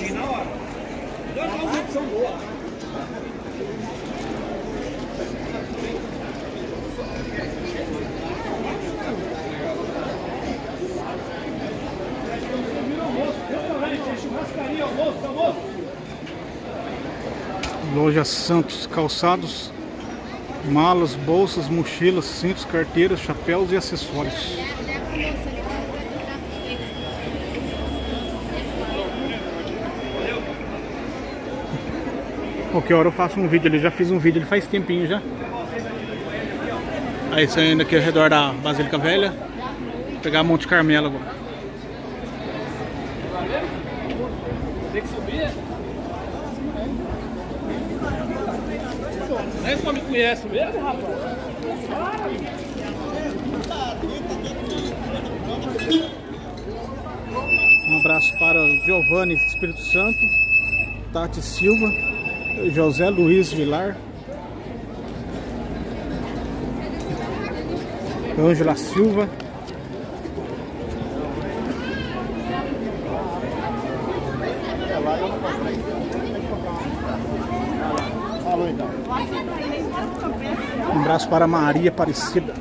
na hora. Já dá uma opção boa. Loja Santos, calçados, malas, bolsas, mochilas, cintos, carteiras, chapéus e acessórios. Qualquer hora eu faço um vídeo ali, já fiz um vídeo ali faz tempinho já. Aí saindo aqui ao redor da Basílica Velha, vou pegar Monte Carmelo agora. Tem que subir. Nem só me conhece mesmo, rapaz. Um abraço para Giovanni Espírito Santo, Tati Silva, José Luiz Vilar, Ângela Silva, um abraço para Maria Aparecida.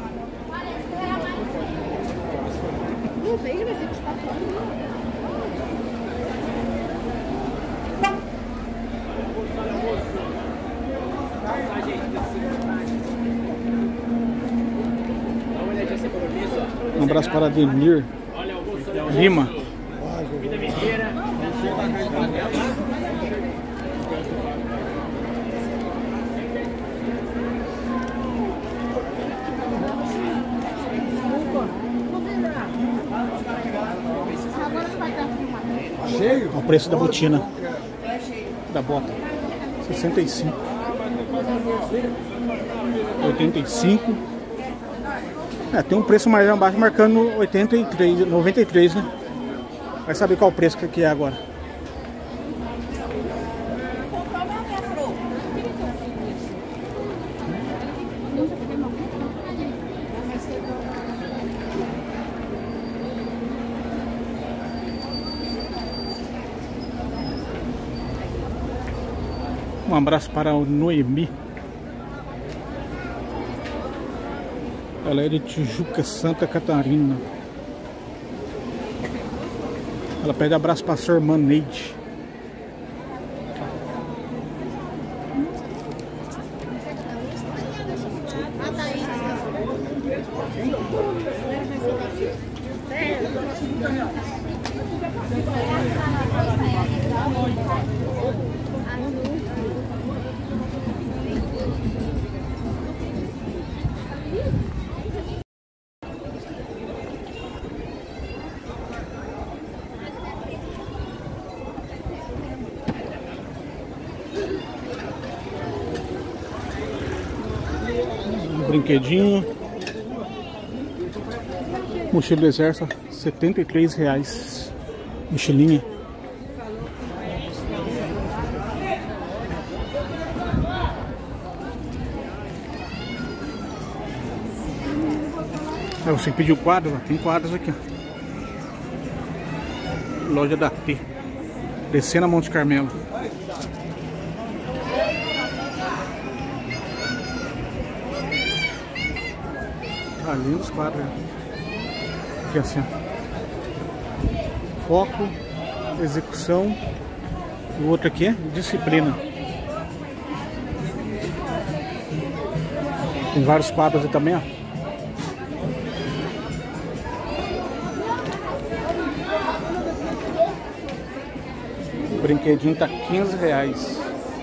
Um abraço para Ademir Lima. Olha o preço da botina, da bota, 65, 85. Tem um preço mais abaixo marcando 83, 93, né? Vai saber qual o preço que é agora. Um abraço para o Noemi. Ela é de Tijuca, Santa Catarina. Ela pede abraço para a sua irmã Neide. Brinquedinho, mochila do exército, R$73, mochilinha. Aí você pediu quadro, tem quadros aqui, loja da T, descendo a Monte Carmelo. Ah, lindos quadros. Aqui assim, foco, execução. O outro aqui é disciplina. Tem vários quadros aí também, ó. O brinquedinho tá R$15.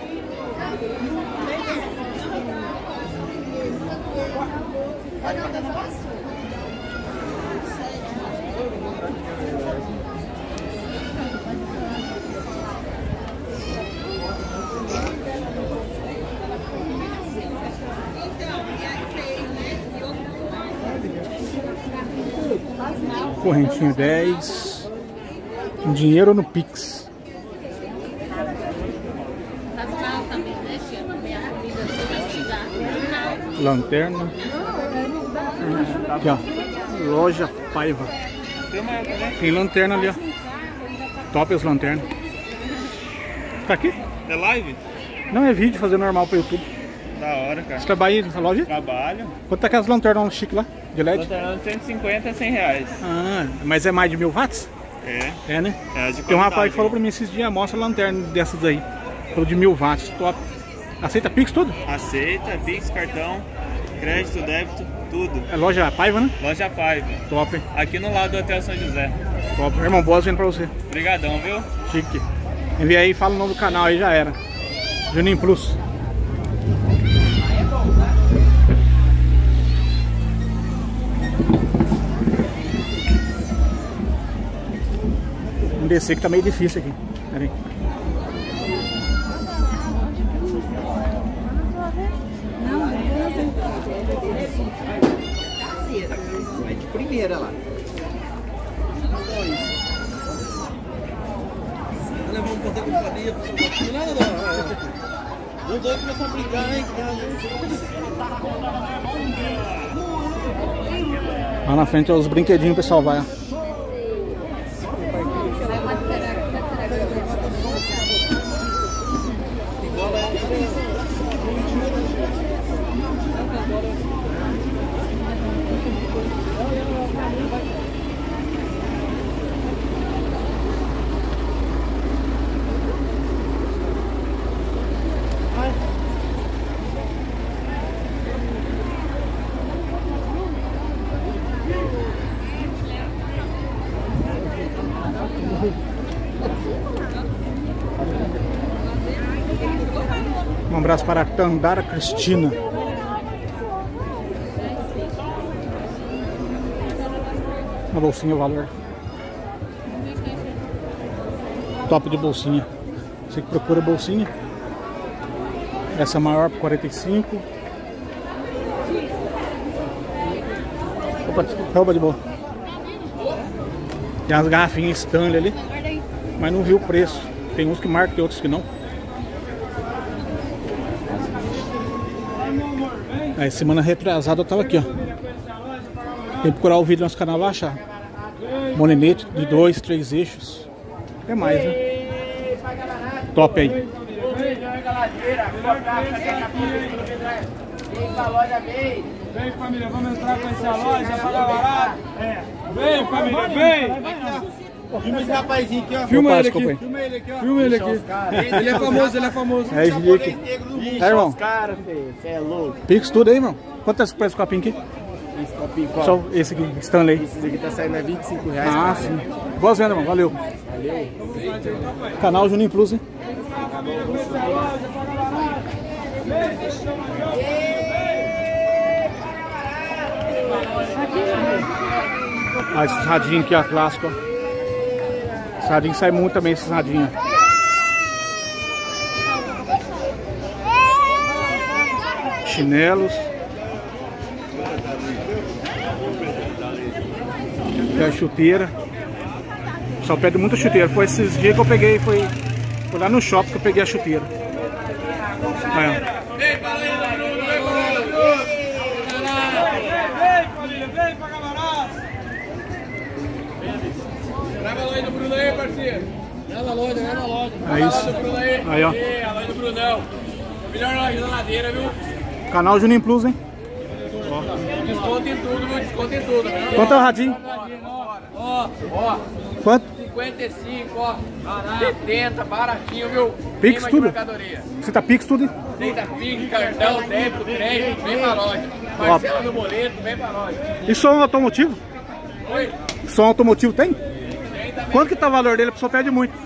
Correntinho 10. Dinheiro no Pix. Lanterna. Aqui, ó. Loja Paiva. Tem lanterna ali, ó. Top as lanternas. Tá aqui? É live? Não, é vídeo, fazer normal pro YouTube. Da hora, cara. Você trabalha aí nessa loja? Trabalho. Quanto tá aquelas lanternas chique lá, de LED? Lanterna 150 a 100 reais. Ah, mas é mais de 1000 watts? É. É, né? É de Tem um rapaz qualidade, que falou pra mim esses dias, mostra a lanterna dessas aí. Falou de 1000 watts, top. Aceita Pix tudo? Aceita, Pix, cartão, crédito, débito, tudo. É loja Paiva, né? Loja Paiva. Top, hein? Aqui no lado do Hotel São José. Top. Irmão, boas vendo pra você. Obrigadão, viu? Chique. Envia aí, fala o nome do canal aí, já era. Juninho Plus. Vamos descer que tá meio difícil aqui. Pera aí. Vai de primeira lá. Nós vamos fazer com família. Os dois começam a brigar, hein? Lá na frente é os brinquedinhos, pessoal, vai. Ó. Um abraço para a Tandara Cristina. Uma bolsinha, o valor. Top de bolsinha. Você que procura bolsinha. Essa é maior por 45. Opa, rouba de boa. Tem umas garrafinhas Stanley ali, mas não viu o preço. Tem uns que marcam e outros que não. Aí semana retrasada eu tava aqui, ó. Tem que procurar o vídeo no nosso canal lá, achar. Molinete de 2, 3 eixos. É mais, né? Top aí. Vem, família, vamos entrar com essa loja para barato. Vem, família, vem. Filma esse rapazinho aqui, ó. Filma ele Desculpa aqui. aí. Filma ele aqui, ó. Filma ele aqui. Ele é famoso, ele é famoso. É esse dia aqui. Ixi, É, irmão. os caras, filho. Você é louco. Pix tudo aí, irmão. Quanto é esse preço do copinho aqui? Esse copinho, qual? Só esse aqui, Stanley. Esse aqui tá saindo a 25 reais. Ah, sim. Boas vendas, irmão. Valeu. Canal Juninho Plus, hein? Ah, esses radinhos aqui, ó, clássico, ó. Esse radinho sai muito também, esses radinhos. Chinelos. E a chuteira. Só pede muita chuteira. Foi esses dias que eu peguei, foi lá no shopping que eu peguei a chuteira. Aí, ó. Vem, família, vem pra camarada. Grava a loja do Bruno aí, parceiro. Grava a loja, grava a loja. É isso. Aí, ó. A loja do Brunão. Melhor loja da ladeira, viu? Canal Juninho Plus, hein? Desconto em tudo, viu? Desconto em tudo. Quanto é o radinho? Ó. Quanto? 55, ó. 70, baratinho, viu? Pix Clima de tudo? mercadoria. Você tá Pix tudo, hein? Aceita Pix, cartão, débito, crédito, vem pra loja. Parcela no boleto, vem pra loja. E som automotivo? Oi? Som automotivo tem? Quanto que tá o valor dele? A pessoa pede muito.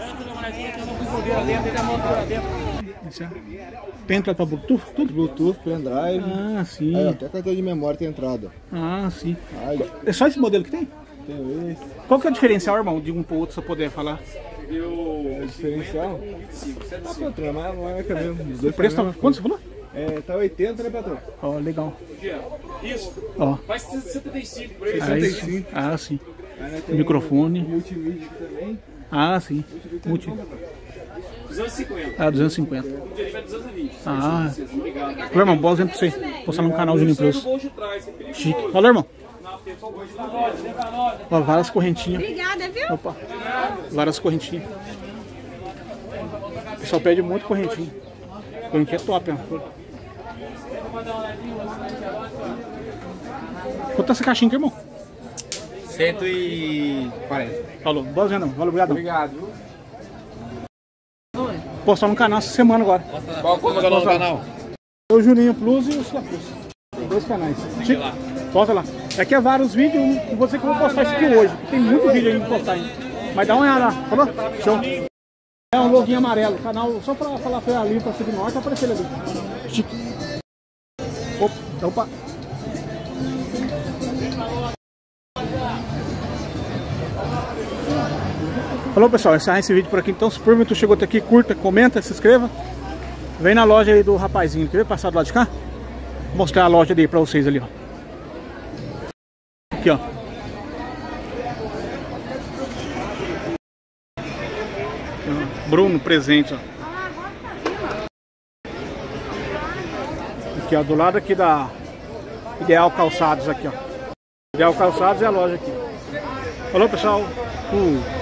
Tem entrada pra Bluetooth? Tudo? Bluetooth, pendrive. Ah, sim. Aí, ó, até cartão de memória tem entrada. Ah, sim. Aí, É só esse modelo que tem? tem esse. Qual que é o diferencial, irmão, de um pro outro, se eu puder falar? O diferencial? Ah, patrão, é marca mesmo. Os dois O preço tá... são a mesma Quanto você falou? coisa. É, tá 80, né, patrão? Ó, legal. Isso. Ó. Faz 65 por aí. Aí, 65. ah, sim. Aí, né, tem Microfone. multimídia também. Ah, sim. Multi... 250. Ah, 250. O dia vai 220. Ah. Obrigado. Valeu, irmão. Boa exemplo pra você. Postar no canal Juninho Plus. Bolso de trás, é perigoso. Chique. Valeu, irmão. Não, tem só o bolso da loja, vem pra loja. Ó, várias correntinhas. Obrigada, viu? Opa. Várias correntinhas. O pessoal pede muito correntinho. Correntinho é top, ó. Quanto tá essa caixinha aqui, irmão? 140. Falou. Boa venda, valeu, obrigado. Obrigado. Postar no canal essa semana agora. Qual é o nome do canal? O Juninho Plus e o Cia Plus. Tem 2 canais. Posta lá. Aqui é vários vídeos, não vou dizer que eu vou postar isso aqui hoje. Tem muito vídeo aí pra postar ainda. Mas dá uma olhada lá, falou? Show. É um loginho amarelo. Canal, só pra falar foi ali pra seguir norte, apareceu ali. Chique. Opa. Falou, pessoal, encerrar esse vídeo por aqui. Então, se por tu chegou até aqui, curta, comenta, se inscreva. Vem na loja aí do rapazinho. Quer ver passar do lado de cá? Vou mostrar a loja dele pra vocês ali, ó. Aqui, ó. Bruno presente, ó. Aqui, ó, do lado aqui da Ideal Calçados aqui, ó. Ideal Calçados é a loja aqui. Falou, pessoal.